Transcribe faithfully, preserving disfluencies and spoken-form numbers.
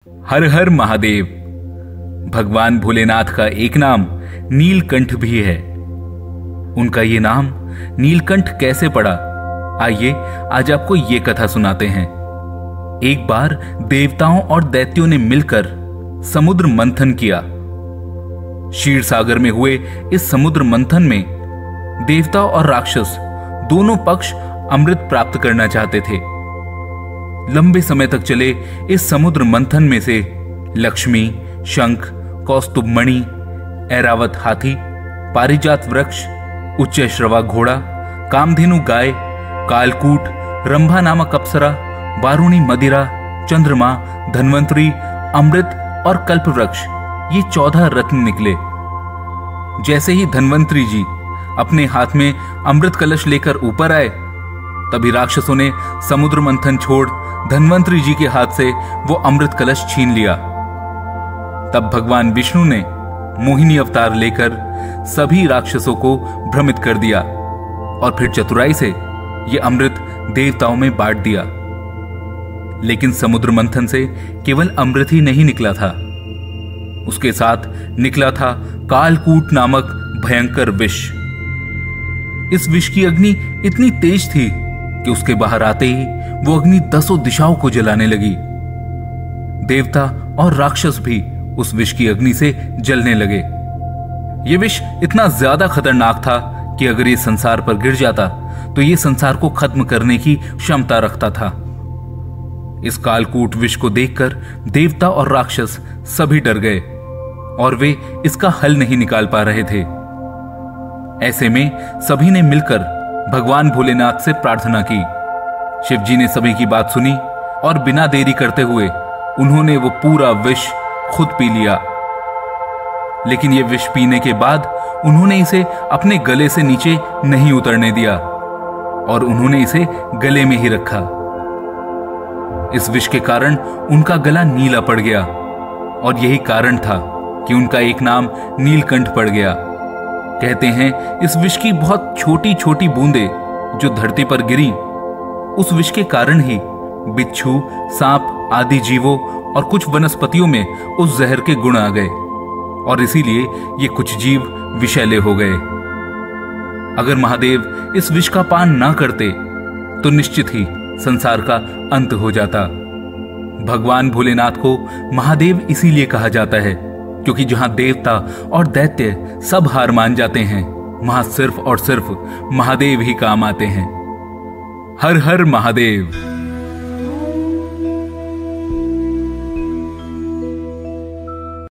हर हर महादेव। भगवान भोलेनाथ का एक नाम नीलकंठ भी है। उनका ये नाम नीलकंठ कैसे पड़ा, आइए आज आपको ये कथा सुनाते हैं। एक बार देवताओं और दैत्यों ने मिलकर समुद्र मंथन किया। क्षीर सागर में हुए इस समुद्र मंथन में देवता और राक्षस दोनों पक्ष अमृत प्राप्त करना चाहते थे। लंबे समय तक चले इस समुद्र मंथन में से लक्ष्मी, शंख, कौस्तुभ मणि, ऐरावत हाथी, पारिजात वृक्ष, उच्चैश्रवा घोड़ा, कामधेनु गाय, कालकूट, रंभा नामक अप्सरा, वारुणी मदिरा, चंद्रमा, धन्वंतरी, अमृत और कल्पवृक्ष, ये चौदह रत्न निकले। जैसे ही धन्वंतरी जी अपने हाथ में अमृत कलश लेकर ऊपर आए, तभी राक्षसों ने समुद्र मंथन छोड़ धन्वंतरी जी के हाथ से वो अमृत कलश छीन लिया। तब भगवान विष्णु ने मोहिनी अवतार लेकर सभी राक्षसों को भ्रमित कर दिया और फिर चतुराई से ये अमृत देवताओं में बांट दिया। लेकिन समुद्र मंथन से केवल अमृत ही नहीं निकला था, उसके साथ निकला था कालकूट नामक भयंकर विष। इस विष की अग्नि इतनी तेज थी कि उसके बाहर आते ही वो अग्नि दसों दिशाओं को जलाने लगी। देवता और राक्षस भी उस विष की अग्नि से जलने लगे। ये विष इतना ज्यादा खतरनाक था कि अगर ये संसार पर गिर जाता तो ये संसार को खत्म करने की क्षमता रखता था। इस कालकूट विष को देखकर देवता और राक्षस सभी डर गए और वे इसका हल नहीं निकाल पा रहे थे। ऐसे में सभी ने मिलकर भगवान भोलेनाथ से प्रार्थना की। शिव जी ने सभी की बात सुनी और बिना देरी करते हुए उन्होंने वो पूरा विष खुद पी लिया। लेकिन ये विष पीने के बाद उन्होंने इसे अपने गले से नीचे नहीं उतरने दिया और उन्होंने इसे गले में ही रखा। इस विष के कारण उनका गला नीला पड़ गया और यही कारण था कि उनका एक नाम नीलकंठ पड़ गया। कहते हैं इस विष की बहुत छोटी छोटी बूंदें जो धरती पर गिरी, उस विष के कारण ही बिच्छू, सांप आदि जीवों और कुछ वनस्पतियों में उस जहर के गुण आ गए और इसीलिए ये कुछ जीव विषैले हो गए। अगर महादेव इस विष का पान ना करते तो निश्चित ही संसार का अंत हो जाता। भगवान भोलेनाथ को महादेव इसीलिए कहा जाता है क्योंकि जहां देवता और दैत्य सब हार मान जाते हैं, वहां सिर्फ और सिर्फ महादेव ही काम आते हैं। हर हर महादेव।